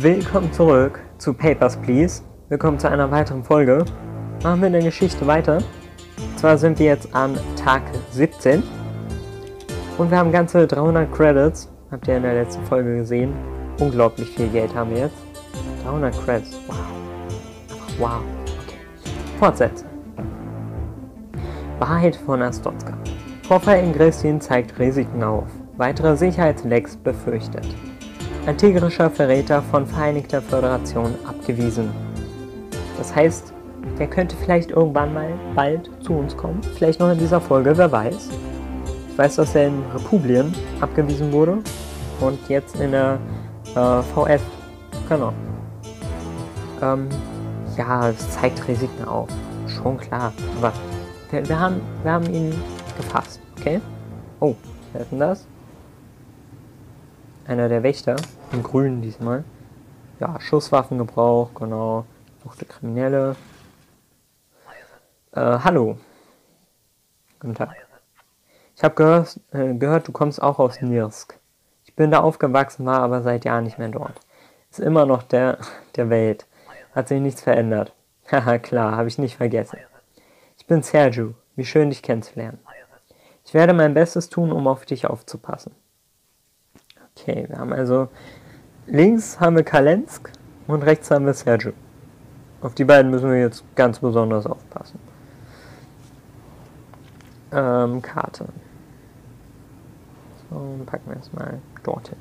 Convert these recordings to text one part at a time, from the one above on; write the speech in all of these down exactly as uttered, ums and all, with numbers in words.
Willkommen zurück zu Papers, Please. Willkommen zu einer weiteren Folge. Machen wir in der Geschichte weiter. Und zwar sind wir jetzt an Tag siebzehn. Und wir haben ganze dreihundert Credits. Habt ihr in der letzten Folge gesehen. Unglaublich viel Geld haben wir jetzt. dreihundert Credits. Wow. Wow. Okay. Fortsetzen. Wahrheit von Astotska. Vorfall in Gristin zeigt Risiken auf. Weitere Sicherheitslecks befürchtet. Ein tigrischer Verräter von Vereinigter Föderation abgewiesen. Das heißt, der könnte vielleicht irgendwann mal bald zu uns kommen. Vielleicht noch in dieser Folge, wer weiß. Ich weiß, dass er in Republien abgewiesen wurde. Und jetzt in der äh, V F. Genau. Ähm, ja, es zeigt Risiken auf. Schon klar. Aber wir, wir, haben, wir haben ihn gefasst. Okay? Oh, wer ist denn das? Einer der Wächter, in grün diesmal. Ja, Schusswaffengebrauch, genau. Suchte Kriminelle. Äh, hallo. Guten Tag. Ich habe gehört, äh, gehört, du kommst auch aus Nirsk. Ich bin da aufgewachsen, war aber seit Jahren nicht mehr dort. Ist immer noch der, der Welt. Hat sich nichts verändert. Haha, klar, habe ich nicht vergessen. Ich bin Sergio. Wie schön, dich kennenzulernen. Ich werde mein Bestes tun, um auf dich aufzupassen. Okay, wir haben also links haben wir Kalensk und rechts haben wir Sergio. Auf die beiden müssen wir jetzt ganz besonders aufpassen. Ähm, Karte. So, dann packen wir jetzt mal dorthin.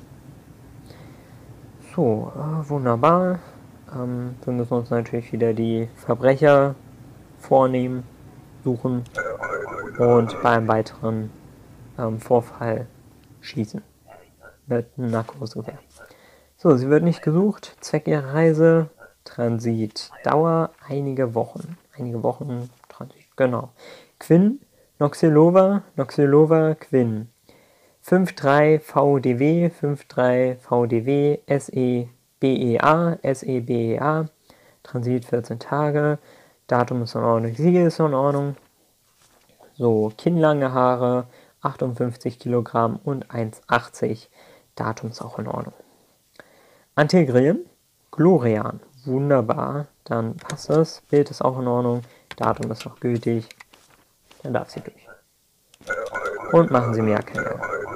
So, äh, wunderbar. Ähm, wir müssen uns natürlich wieder die Verbrecher vornehmen, suchen und beim weiteren ähm, Vorfall schießen. Mit einem Narkosegewehr. So, sie wird nicht gesucht. Zweck ihrer Reise, Transit. Dauer einige Wochen. Einige Wochen Transit, genau. Quinn, Noxilova, Noxilova, Quinn. fünf drei V D W, fünf drei V D W, S E B E A, S E B E A. Transit vierzehn Tage. Datum ist in Ordnung, Siegel ist in Ordnung. So, kinnlange Haare, achtundfünfzig Kilogramm und eins achtzig. Datum ist auch in Ordnung. Antigrien, Glorian, wunderbar, dann passt es. Bild ist auch in Ordnung, Datum ist noch gültig, dann darf sie durch. Und machen Sie mir Erkennung.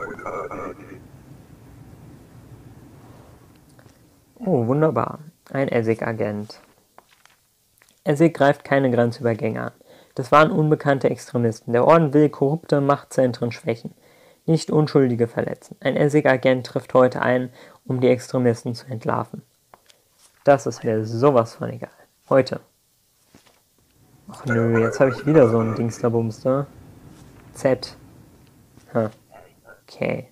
Oh, wunderbar, ein Essig-Agent. Essig greift keine Grenzübergänge an. Das waren unbekannte Extremisten. Der Orden will korrupte Machtzentren schwächen. Nicht Unschuldige verletzen. Ein Essig-Agent trifft heute ein, um die Extremisten zu entlarven. Das ist mir sowas von egal. Heute. Ach nö, jetzt habe ich wieder so ein Dingsterbumster. Z. Hm. Okay.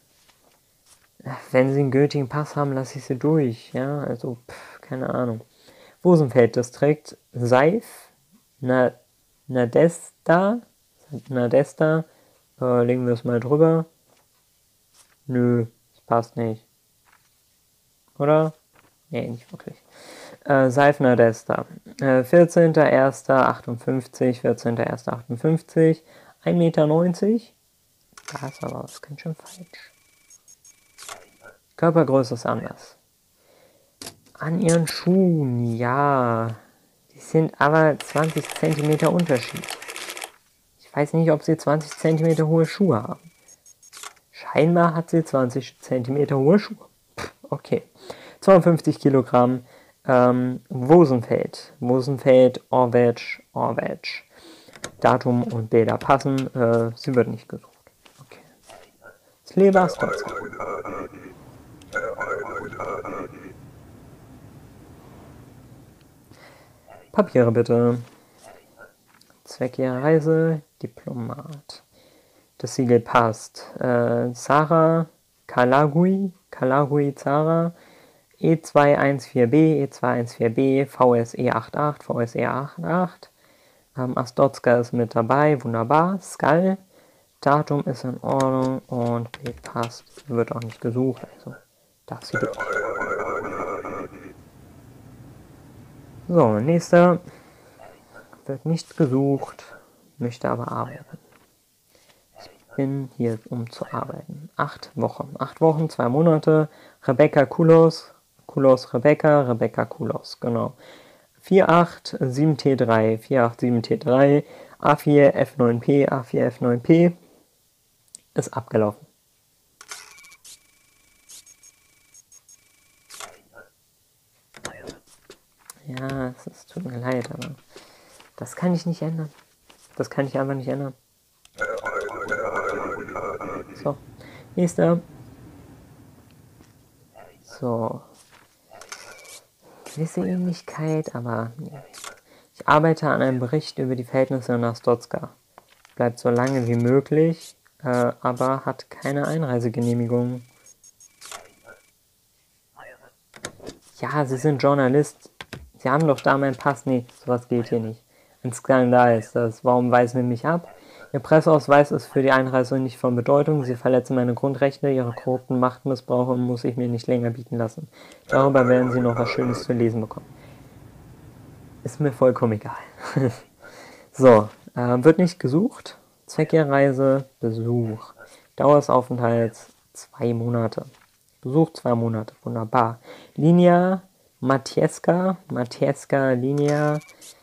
Wenn sie einen gültigen Pass haben, lasse ich sie durch. Ja, also, pff, keine Ahnung. Rosenfeld-Distrikt. Seif. Na, Nadesta. Nadesta. Äh, legen wir es mal drüber. Nö, das passt nicht. Oder? Nee, nicht wirklich. Äh, Seifner Desta. Äh, vierzehnter erster achtundfünfzig, vierzehnter erster achtundfünfzig, ein Meter neunzig. Da ist aber was ganz schön falsch. Körpergröße ist anders. An ihren Schuhen, ja. Die sind aber zwanzig Zentimeter Unterschied. Ich weiß nicht, ob sie zwanzig Zentimeter hohe Schuhe haben. Scheinbar hat sie zwanzig Zentimeter hohe Schuhe. Pff, okay. zweiundfünfzig Kilogramm. Ähm, Wosenfeld. Wosenfeld, Orwetsch, Orwetsch. Datum und Bilder passen. Äh, sie wird nicht gesucht. Okay. Sleva Stotska. Papiere bitte. Zweck ihrer Reise, Diplomat. Das Siegel passt. Äh, Zara, Kalagui, Kalagui Zara, E zwei eins vier B, E zwei eins vier B, V S E achtundachtzig, V S E achtundachtzig. Ähm, Astotska ist mit dabei, wunderbar. Skull, Datum ist in Ordnung und Bild passt. Wird auch nicht gesucht, also darf sie durch. So, nächster. Wird nicht gesucht, möchte aber arbeiten. Ich bin hier, um zu arbeiten. Acht Wochen. Acht Wochen, zwei Monate. Rebecca Kulos. Kulos Rebecca, Rebecca Kulos, genau. vier acht sieben T drei, vier acht sieben T drei, A vier F neun P, A vier F neun P ist abgelaufen. Ja, es ist, tut mir leid, aber das kann ich nicht ändern. Das kann ich einfach nicht ändern. So, nächster. So. Gewisse Ähnlichkeit, aber ich arbeite an einem Bericht über die Verhältnisse in Astotska. Bleibt so lange wie möglich, äh, aber hat keine Einreisegenehmigung. Ja, Sie sind Journalist. Sie haben doch da meinen Pass. Nee, sowas geht hier nicht. Ein Skandal ist das. Warum weisen Sie mich ab? Ihr Presseausweis ist für die Einreise nicht von Bedeutung. Sie verletzen meine Grundrechte. Ihre korrupten Machtmissbrauche muss ich mir nicht länger bieten lassen. Darüber werden Sie noch was Schönes zu lesen bekommen. Ist mir vollkommen egal. So, äh, wird nicht gesucht. Zweck Ihrer Reise, Besuch. Dauer des Aufenthalts, zwei Monate. Besuch, zwei Monate, wunderbar. Linia, Matieska, Matieska, Linia.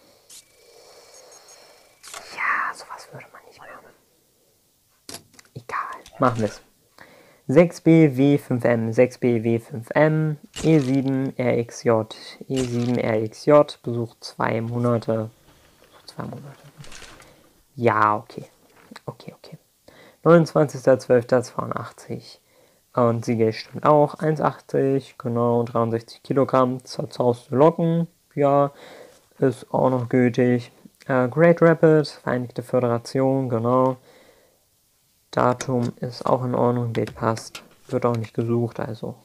Ja, sowas würde man nicht machen. Egal, machen wir es. sechs B W fünf M, sechs B W fünf M, E sieben R X J, E sieben R X J, Besuch zwei Monate. Besuch zwei Monate. Ja, okay. Okay, okay. neunundzwanzigster zwölfter zweiundachtzig. Und Siegel stimmt auch. eins achtzig, genau, dreiundsechzig Kilogramm. Zerzauste Locken, ja, ist auch noch gültig. Äh, Great Rapid, Vereinigte Föderation, genau. Datum ist auch in Ordnung, Bild passt. Wird auch nicht gesucht, also.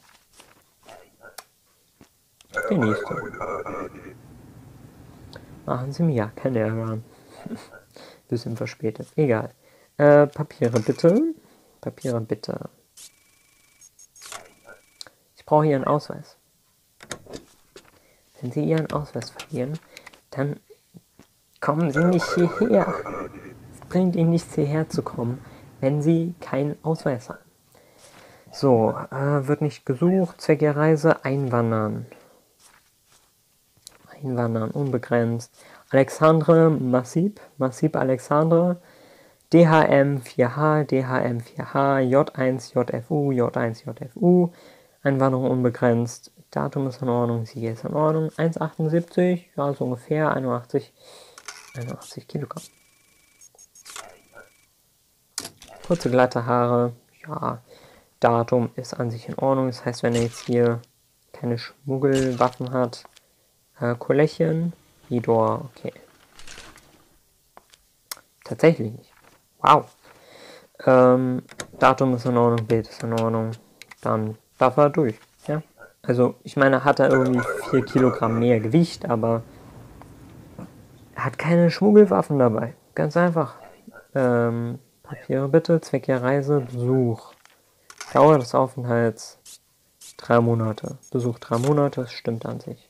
Der nächste. Machen Sie mir ja kein Ärger. Bisschen verspätet. Egal. Äh, Papiere bitte. Papiere bitte. Ich brauche Ihren Ausweis. Wenn Sie Ihren Ausweis verlieren, dann kommen Sie nicht hierher. Es bringt Ihnen nichts, hierher zu kommen, wenn Sie keinen Ausweis haben. So, äh, wird nicht gesucht. Zweck Ihrer Reise, einwandern. Einwandern, unbegrenzt. Alexandre Massib, Massib Alexandre, D H M vier H, D H M vier H, J eins J F U, J eins J F U, Einwanderung unbegrenzt, Datum ist in Ordnung, Siege ist in Ordnung, eins Komma achtundsiebzig, ja, so ungefähr, einundachtzig, einundachtzig Kilogramm. Kurze, glatte Haare, ja, Datum ist an sich in Ordnung, das heißt, wenn er jetzt hier keine Schmuggelwaffen hat, äh, Kollechien, Idor, okay. Tatsächlich nicht. Wow. Ähm, Datum ist in Ordnung, Bild ist in Ordnung. Dann darf er durch. Ja? Also, ich meine, hat er irgendwie vier Kilogramm mehr Gewicht, aber er hat keine Schmuggelwaffen dabei. Ganz einfach. Ähm, Papiere bitte, Zweck der Reise, Besuch. Dauer des Aufenthalts, drei Monate. Besuch drei Monate, das stimmt an sich.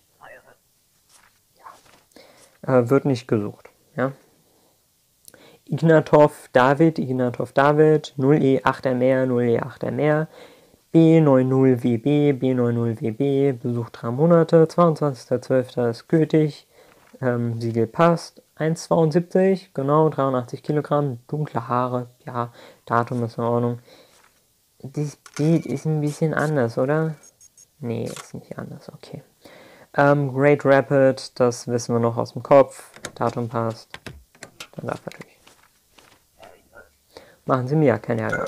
Ja. Äh, wird nicht gesucht. Ja? Ignatov David, Ignatov David, null E acht M R, null E acht M R, B neunzig W B, B neunzig W B, Besuch drei Monate, zweiundzwanzigster zwölfter ist gültig, ähm, Siegel passt, eins Komma zweiundsiebzig, genau, dreiundachtzig Kilogramm, dunkle Haare, ja, Datum ist in Ordnung. Das Bild ist ein bisschen anders, oder? Nee, ist nicht anders, okay. Ähm, Great Rapid, das wissen wir noch aus dem Kopf, Datum passt, dann darf er durch. Machen Sie mir ja keinen Ärger.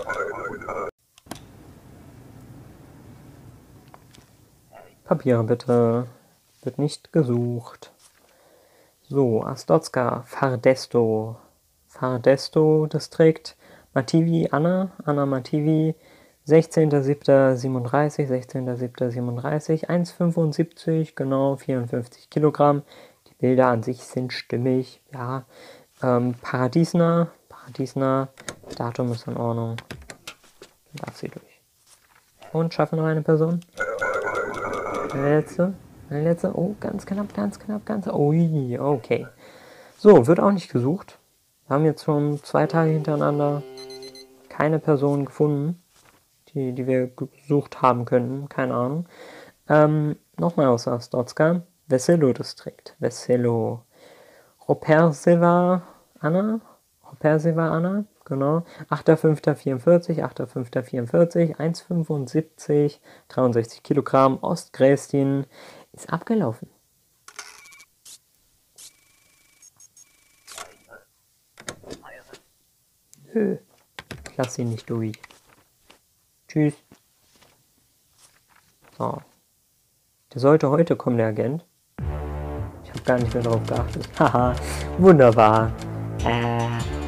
Papiere bitte. Wird nicht gesucht. So, Astotska, Fardesto. Fardesto Distrikt. Mativi, Anna. Anna Mativi. sechzehnter siebter siebenunddreißig. sechzehnter siebter siebenunddreißig. eins Komma fünfundsiebzig. Genau, vierundfünfzig Kilogramm. Die Bilder an sich sind stimmig. Ja. Ähm, Paradiesner. Paradiesner. Datum ist in Ordnung. Dann darf sie durch. Und schaffen noch eine Person. Eine letzte. Eine letzte. Oh, ganz knapp, ganz knapp, ganz. Ui, okay. So, wird auch nicht gesucht. Wir haben jetzt schon zwei Tage hintereinander keine Person gefunden, die, die wir gesucht haben könnten. Keine Ahnung. Ähm, Nochmal aus Arstotzka. Veselo-Distrikt. Veselo. Ropersiva Anna. Ropersiva Anna. Genau. achter fünfter vierundvierzig, achter fünfter vierundvierzig, eins Komma fünfundsiebzig, dreiundsechzig Kilogramm, Ostgrästin. Ist abgelaufen. Nö. Ich lasse ihn nicht durch. Tschüss. So. Der sollte heute kommen, der Agent. Ich habe gar nicht mehr drauf geachtet. Haha. Wunderbar. Äh.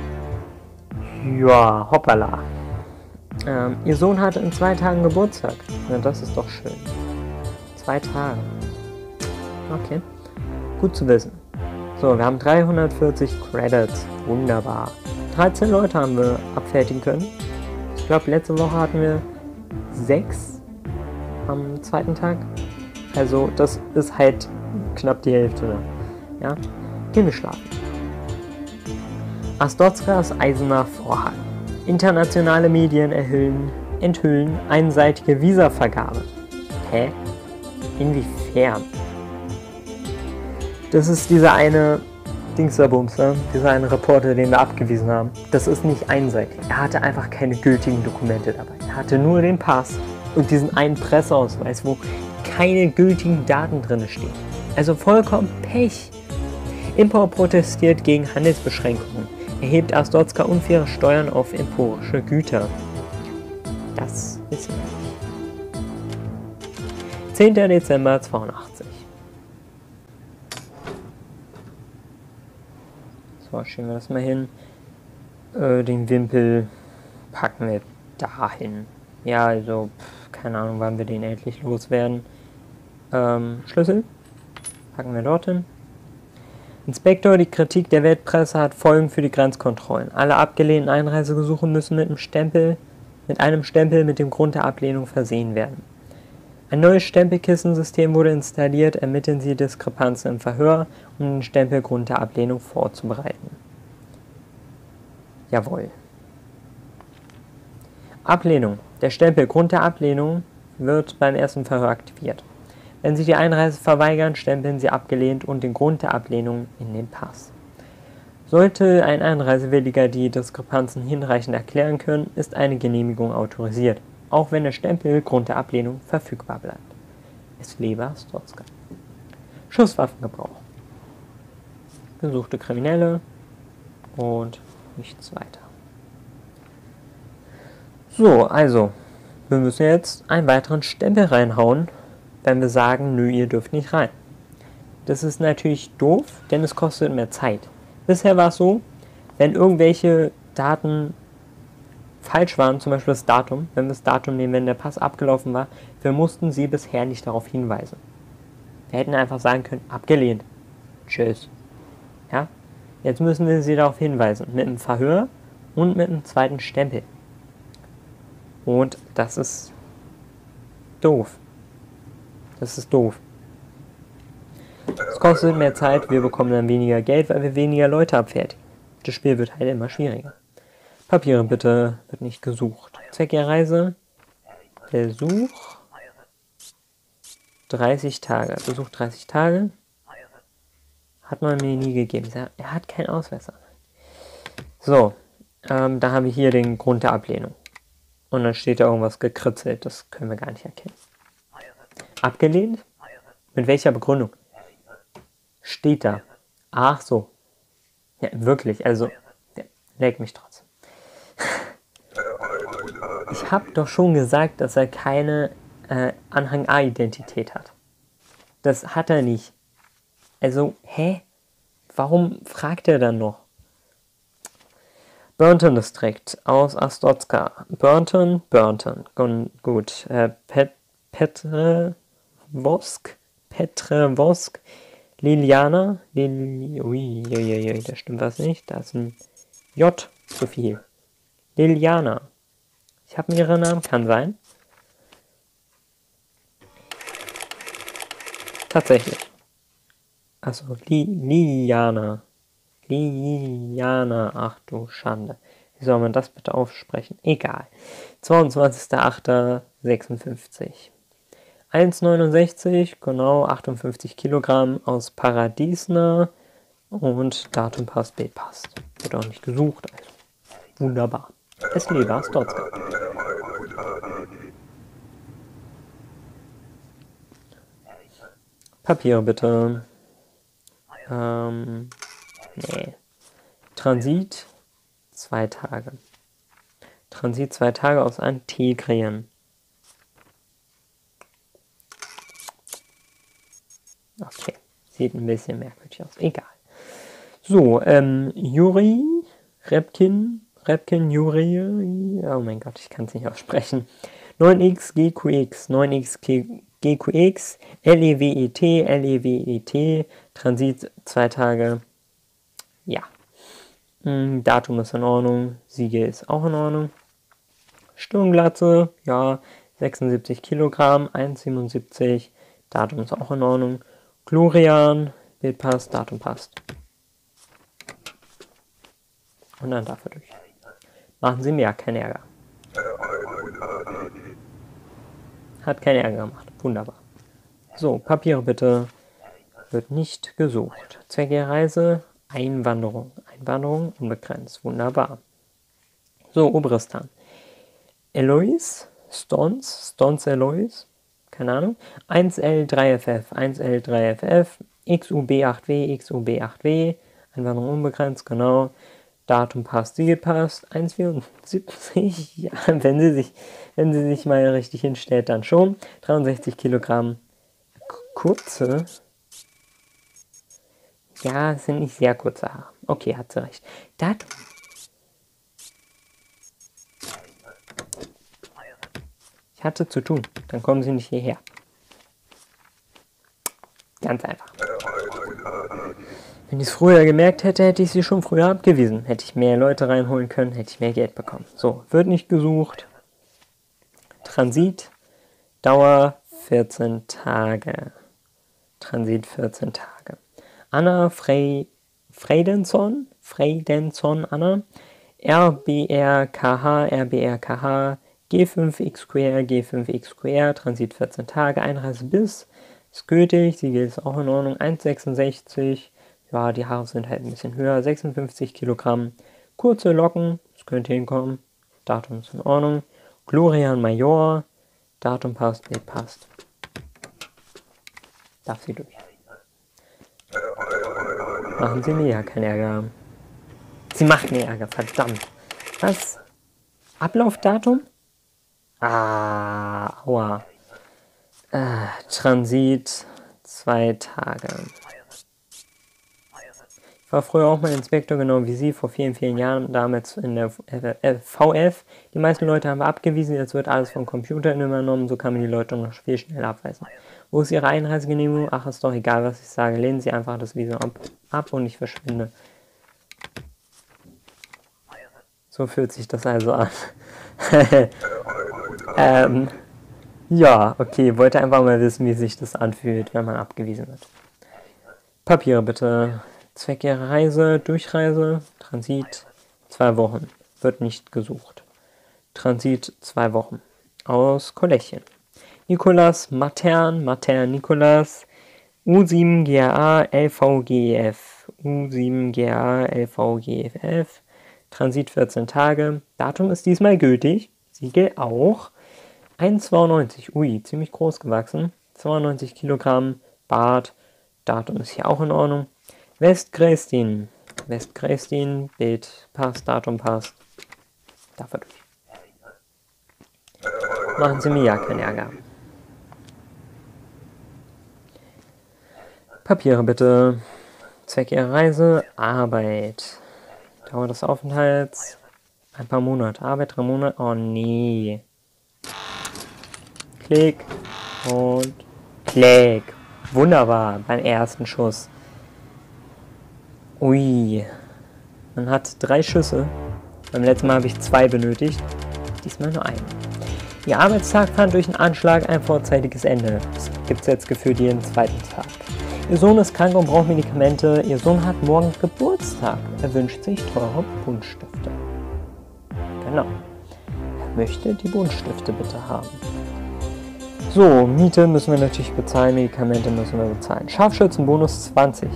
Ja, hoppala. Ähm, ihr Sohn hatte in zwei Tagen Geburtstag. Na, das ist doch schön. Zwei Tage. Okay. Gut zu wissen. So, wir haben dreihundertvierzig Credits. Wunderbar. dreizehn Leute haben wir abfertigen können. Ich glaube, letzte Woche hatten wir sechs am zweiten Tag. Also, das ist halt knapp die Hälfte. Ne? Ja? Gehen wir schlafen. Arstotzkas eiserner Vorhang. Internationale Medien erhüllen, enthüllen einseitige Visavergabe. Hä? Inwiefern? Das ist dieser eine Dingsabumser, dieser eine Reporter, den wir abgewiesen haben. Das ist nicht einseitig. Er hatte einfach keine gültigen Dokumente dabei. Er hatte nur den Pass und diesen einen Presseausweis, wo keine gültigen Daten drin stehen. Also vollkommen Pech. Impor protestiert gegen Handelsbeschränkungen. Erhebt Arstotzka unfaire Steuern auf importische Güter. Das wissen wir nicht. zehnter Dezember zweiundachtzig. So, schieben wir das mal hin. Äh, den Wimpel packen wir dahin. Ja, also, pf, keine Ahnung, wann wir den endlich loswerden. Ähm, Schlüssel packen wir dorthin. Inspektor, die Kritik der Weltpresse hat Folgen für die Grenzkontrollen. Alle abgelehnten Einreisegesuche müssen mit einem Stempel, mit einem Stempel mit dem Grund der Ablehnung versehen werden. Ein neues Stempelkissensystem wurde installiert, ermitteln Sie Diskrepanzen im Verhör, um den Stempelgrund der Ablehnung vorzubereiten. Jawohl. Ablehnung. Der Stempelgrund der Ablehnung wird beim ersten Verhör aktiviert. Wenn Sie die Einreise verweigern, stempeln Sie abgelehnt und den Grund der Ablehnung in den Pass. Sollte ein Einreisewilliger die Diskrepanzen hinreichend erklären können, ist eine Genehmigung autorisiert, auch wenn der Stempel Grund der Ablehnung verfügbar bleibt. Es lebe Arstotzka. Schusswaffengebrauch. Gesuchte Kriminelle und nichts weiter. So, also, wir müssen jetzt einen weiteren Stempel reinhauen, wenn wir sagen, nö, ihr dürft nicht rein. Das ist natürlich doof, denn es kostet mehr Zeit. Bisher war es so, wenn irgendwelche Daten falsch waren, zum Beispiel das Datum, wenn wir das Datum nehmen, wenn der Pass abgelaufen war, wir mussten sie bisher nicht darauf hinweisen. Wir hätten einfach sagen können, abgelehnt. Tschüss. Ja? Jetzt müssen wir sie darauf hinweisen, mit einem Verhör und mit einem zweiten Stempel. Und das ist doof. Das ist doof. Es kostet mehr Zeit, wir bekommen dann weniger Geld, weil wir weniger Leute abfertigen. Das Spiel wird halt immer schwieriger. Papiere bitte, wird nicht gesucht. Zweck der Reise, Besuch, dreißig Tage. Besuch dreißig Tage. Hat man mir nie gegeben. Er hat keinen Ausweis. So, ähm, da haben wir hier den Grund der Ablehnung. Und dann steht da irgendwas gekritzelt, das können wir gar nicht erkennen. Abgelehnt? Mit welcher Begründung? Steht da. Ach so. Ja, wirklich, also, ja, leck mich trotzdem. Ich habe doch schon gesagt, dass er keine äh, Anhang A-Identität hat. Das hat er nicht. Also, hä? Warum fragt er dann noch? Burnton Distrikt aus Arstotzka. Burnton, Burnton. Gut. Äh, Pet, Petre... Wosk, Petrevosk, Liliana, Lili, ui, ui, ui, ui, da stimmt was nicht, da ist ein J zu viel. Liliana. Ich habe mehrere Namen, kann sein. Tatsächlich. Achso, Li, Liliana. Liliana, ach du Schande. Wie soll man das bitte aussprechen? Egal. zweiundzwanzigster achter sechsundfünfzig. eins Komma neunundsechzig, genau, achtundfünfzig Kilogramm aus Paradiesner und Datum passt, Bild passt. Wird auch nicht gesucht, also wunderbar. Es lebe Stotzka. Papiere bitte. Ähm, nee. Transit, zwei Tage. Transit, zwei Tage aus Antegrien. Okay, sieht ein bisschen merkwürdig aus. Egal. So, ähm, Juri, Repkin, Repkin, Juri, oh mein Gott, ich kann es nicht aussprechen. neun x G Q X, neun x G Q X, L E W E T, L E W E T, Transit zwei Tage, ja. Datum ist in Ordnung, Siege ist auch in Ordnung. Stirnglatze, ja, sechsundsiebzig Kilogramm, eins Komma siebenundsiebzig, Datum ist auch in Ordnung. Glorian, Bild passt, Datum passt. Und dann dafür durch. Machen Sie mir keinen Ärger. Hat keinen Ärger gemacht. Wunderbar. So, Papiere bitte. Wird nicht gesucht. Zweck der Reise, Einwanderung. Einwanderung unbegrenzt. Wunderbar. So, Oberistan. Eloise, Stons, Stons Eloise, keine Ahnung. eins L drei F F, eins L drei F F, X U B acht W, X U B acht W, Einwanderung unbegrenzt, genau. Datum passt, Siegel passt, eins Komma vierundsiebzig, ja, wenn sie sich, wenn sie sich mal richtig hinstellt, dann schon. dreiundsechzig Kilogramm, kurze, ja, es sind nicht sehr kurze Haare. Okay, hat sie recht. Datum. Ich hatte zu tun, dann kommen sie nicht hierher. Ganz einfach. Wenn ich es früher gemerkt hätte, hätte ich sie schon früher abgewiesen. Hätte ich mehr Leute reinholen können, hätte ich mehr Geld bekommen. So, wird nicht gesucht. Transit, Dauer vierzehn Tage. Transit vierzehn Tage. Anna Frey, Freidenson, Freidenson Anna, R B R K H, R B R K H, G fünf X Q R, G fünf X Q R, Transit vierzehn Tage, Einreise bis, ist gültig, Siegel ist auch in Ordnung, eins Komma sechsundsechzig, ja, die Haare sind halt ein bisschen höher, sechsundfünfzig Kilogramm, kurze Locken, das könnte hinkommen, Datum ist in Ordnung, Glorian Major, Datum passt, Bild passt. Darf sie durch. Machen Sie mir ja keinen Ärger. Sie macht mir Ärger, verdammt. Was? Ablaufdatum? Ah, aua. Äh, Transit, zwei Tage. Ich war früher auch mal Inspektor, genau wie Sie, vor vielen, vielen Jahren, damals in der V F. Die meisten Leute haben wir abgewiesen, jetzt wird alles vom Computer übernommen, so kann man die Leute noch viel schneller abweisen. Wo ist Ihre Einreisegenehmigung? Ach, ist doch egal, was ich sage. Lehnen Sie einfach das Visum ab, ab und ich verschwinde. So fühlt sich das also an. ähm, ja, okay, wollte einfach mal wissen, wie sich das anfühlt, wenn man abgewiesen wird. Papiere bitte. Zweck Ihrer Reise, Durchreise, Transit, zwei Wochen. Wird nicht gesucht. Transit, zwei Wochen. Aus Kolechien. Nikolas Matern, Matern Nikolas, U sieben G A L V G E F, U sieben G A L V G E F, Transit vierzehn Tage, Datum ist diesmal gültig, Siegel auch, eins Komma zweiundneunzig, ui, ziemlich groß gewachsen, zweiundneunzig Kilogramm, Bart, Datum ist hier auch in Ordnung, Westgrästin, Westgrästin, Bild passt, Datum passt, dafür durch. Machen Sie mir ja keinen Ärger. Papiere bitte. Zweck Ihrer Reise, Arbeit. Dauer des Aufenthalts, ein paar Monate. Arbeit, drei Monate. Oh nee. Klick und Klick. Wunderbar, beim ersten Schuss. Ui. Man hat drei Schüsse. Beim letzten Mal habe ich zwei benötigt. Diesmal nur einen. Ihr Arbeitstag fand durch einen Anschlag ein vorzeitiges Ende. Das gibt es jetzt gefühlt jeden zweiten Tag. Ihr Sohn ist krank und braucht Medikamente. Ihr Sohn hat morgen Geburtstag. Er wünscht sich teure Buntstifte. Genau. Er möchte die Buntstifte bitte haben. So, Miete müssen wir natürlich bezahlen, Medikamente müssen wir bezahlen. Scharfschützenbonus zwanzig.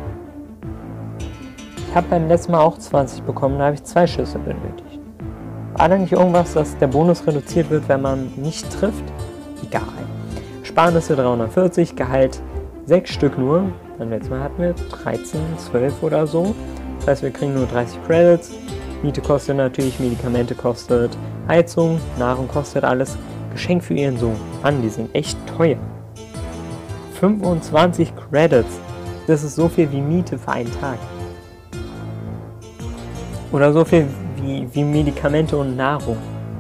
Ich habe beim letzten Mal auch zwanzig bekommen, da habe ich zwei Schüsse benötigt. War da nicht irgendwas, dass der Bonus reduziert wird, wenn man nicht trifft? Egal. Sparnisse dreihundertvierzig, Gehalt sechs Stück nur. Beim letzten Mal hatten wir dreizehn, zwölf oder so. Das heißt, wir kriegen nur dreißig Credits. Miete kostet natürlich, Medikamente kostet, Heizung, Nahrung kostet alles. Geschenk für ihren Sohn. Mann, die sind echt teuer. fünfundzwanzig Credits. Das ist so viel wie Miete für einen Tag. Oder so viel wie, wie Medikamente und Nahrung.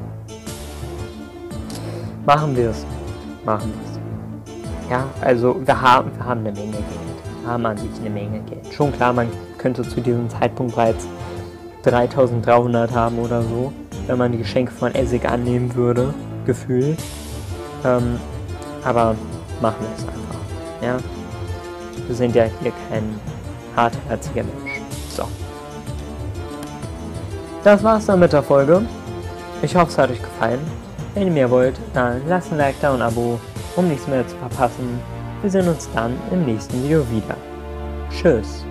Machen wir es. Machen wir es. Ja, also wir haben, wir haben eine Menge Geld. Wir haben an sich eine Menge Geld. Schon klar, man könnte zu diesem Zeitpunkt bereits dreitausenddreihundert haben oder so, wenn man die Geschenke von Essig annehmen würde, gefühlt. Ähm, aber machen wir es einfach. Ja? Wir sind ja hier kein hartherziger Mensch. So. Das war's dann mit der Folge. Ich hoffe, es hat euch gefallen. Wenn ihr mehr wollt, dann lasst ein Like da und ein Abo, um nichts mehr zu verpassen. Wir sehen uns dann im nächsten Video wieder. Tschüss.